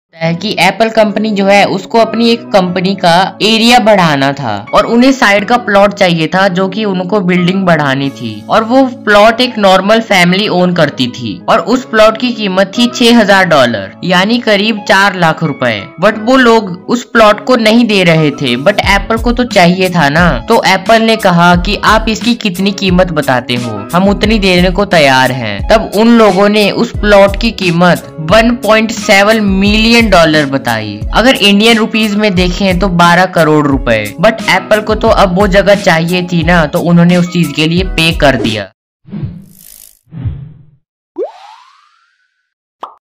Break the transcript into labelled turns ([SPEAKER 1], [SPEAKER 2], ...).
[SPEAKER 1] है कि Apple company जो है उसको अपनी एक कंपनी का एरिया बढ़ाना था और उन्हें साइड का प्लॉट चाहिए था जो कि उनको बिल्डिंग बढ़ानी थी और वो प्लॉट एक नॉर्मल फैमिली ओन करती थी और उस प्लॉट की कीमत थी $6000 यानी करीब 4 लाख रुपए। बट वो लोग उस प्लॉट को नहीं दे रहे थे, बट एप्पल को तो चाहिए था ना। तो एप्पल ने कहा कि आप इसकी कितनी कीमत बताते हो, हम उतनी देने को तैयार हैं। तब उन लोगों ने उस प्लॉट की कीमत $1.7 मिलियन बताई। अगर इंडियन रुपीज में देखें तो 12 करोड़ रुपए। बट एप्पल को तो अब वो जगह चाहिए थी ना, तो उन्होंने उस चीज के लिए पे कर दिया।